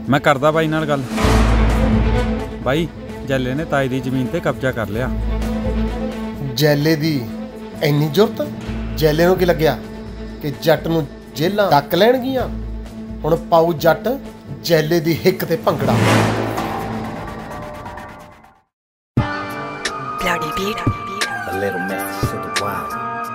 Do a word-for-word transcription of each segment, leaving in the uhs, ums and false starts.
मैं करदा बाई नाल गल। बाई जैले ने ताई दी जमीन ते कब्जा कर लिया। जैले दी इन्नी जुरत? जैले नूं की लग्या कि जट नूं जेलां डक लैणगियां? हुण पाऊ जट जैले दी हिक ते bhangra. Bloody beat. A little message to the wild.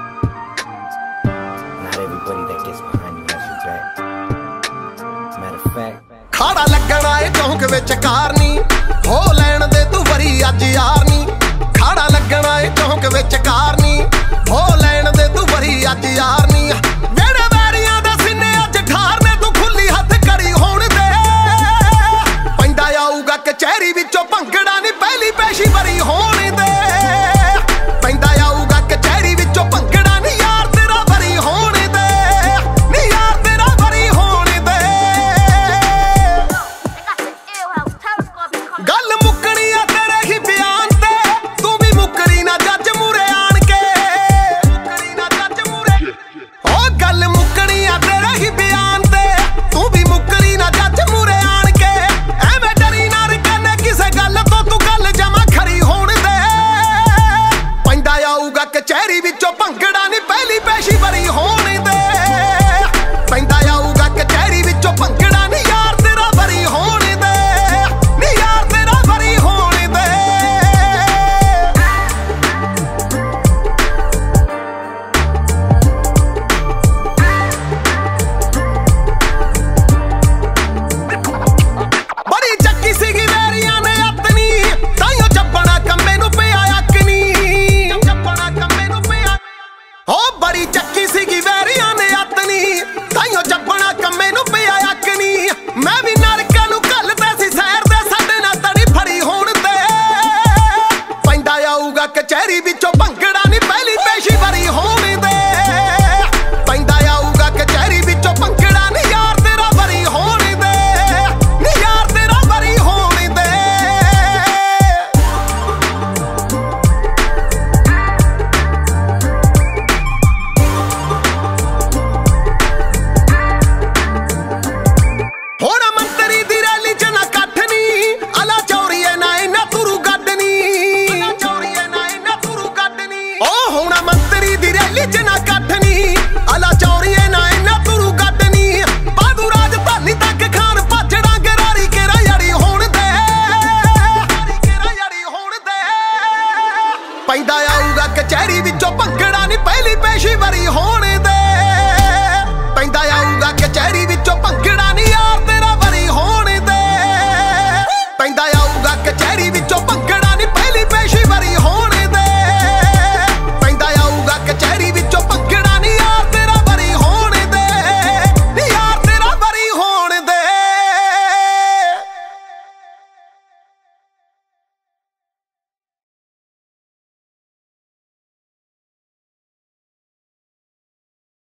Not everybody that gets behind you has your back. Matter of fact, खाड़ा लगना है चौंक विच कारनी, हो लैण दे तू वरी अज यारनी। खाड़ा लगना है चौंक विच कारनी, हो लैण दे तू वरी अज यारनी। वेड़े वैरियां दे सीने अज ठारने, तू खुली हथ कड़ी होण दे। पैंदा आऊगा कचहरी विचों भंगड़ा, नी पहली पेशी वरी होण दे। पैंदा आऊगा कचहरी विचों भंगड़ा, नी यार तेरा वरी होण दे, नी यार तेरा वरी होण दे। गल मुकनी आ तेरे ही बयान ते, तू भी मुकरी ना जज मुरे आन के। मुकरी ना जज मुरे, ओ गल मुकनी आ तेरे ही बयान ते, तू भी मुकरी ना जज मुरे आन के। एवें डरी ना रकने किसे गल तो, तू गल जमा खरी होण दे। पैंदा आऊगा कचहरी विचों भंगड़ा, नी पहली पेशी वरी होण दे। पैंदा आऊगा कचहरी विचों भंगड़ा, नी यार तेरा वरी होण दे, नी यार तेरा वरी होण दे। बड़ी ਚੱਕੀ ਸੀਗੀ ਵੈਰੀਆਂ ਨੇ ਅਤਨੀ, ਤਾਈਓ ਚੱਪਣਾ ਕੰਮੇ ਨੂੰ ਪਿਆ ਅੱਕਨੀ। ਚੱਪਣਾ ਕੰਮੇ ਨੂੰ ਪਿਆ, ਹੋ ਬੜੀ ਚੱਕੀ ਸੀਗੀ ਵੈਰੀਆਂ ਨੇ ਅਤਨੀ, ਤਾਈਓ ਚੱਪਣਾ ਕੰਮੇ ਨੂੰ ਪਿਆ ਅੱਕਨੀ। ਮੈਂ ਵੀ ਨਰਕਾਂ ਨੂੰ ਘੱਲਦਾ ਸੀ ਸੈਰ ਦੇ, ਸਾਡੇ ਨਾਲ ਤੜੀ ਫੜੀ ਹੋਣ ਦੇ। ਪੈਂਦਾ ਆਊਗਾ ਕਚਹਿਰੀ ਵਿੱਚੋਂ ਭੰਗੜਾ, ਨੀ ਪਹਿਲੀ ਪੇਸ਼ੀ ਵਰੀ ਹੋਣ ਦੇ। ਪੈਂਦਾ ਆਊਗਾ ਕਚਹਿਰੀ ਵਿੱਚੋਂ ਭੰਗੜਾ, ਨੀ ਯਾਰ ਤੇਰਾ ਵਰੀ ਹੋਣ ਦੇ, ਨੀ ਯਾਰ ਤੇਰਾ ਵਰੀ ਹੋਣ ਦੇ। ਹੁਣ ਮੰਤਰੀ ਦੀ ਰੈਲੀ ਚ ਨਾ ਕੱਠ ਨੀ, ਅਲਾ ਚੌਰੀਏ ਨਾ ਇਹਨਾਂ ਤੁਰੂ ਗੱਡ ਨੀ। ਅਲਾ ਚੌਰੀਏ ਨਾ ਇਹਨਾਂ ਤੁਰੂ ਗੱਡ ਨੀ, ਓ ਹੁਣ ਮੰਤਰੀ ਦੀ ਰੈਲੀ ਚ ਨਾ ਕੱਠ ਨੀ, ਅਲਾ ਚੌਰੀਏ ਨਾ ਇਹਨਾਂ ਤੁਰੂ ਗੱਡ ਨੀ। ਬਾਦੂ ਰਾਜਧਾਨੀ ਤੱਕ ਖਾਨ ਭਾਜੜਾ, ਗਰਾਰੀ ਕੇਰਾ ਯਾਰੀ ਹੋਣ ਦੇ, ਗਰਾਰੀ ਕੇਰਾ ਯਾਰੀ ਹੋਣ ਦੇ। ਪੈਂਦਾ ਆਊਗਾ ਕਚਹਿਰੀ ਵਿੱਚੋਂ ਭੰਗੜਾ, ਨੀ ਪਹਿਲੀ ਪੇਸ਼ੀ ਵਰੀ ਹੋਣ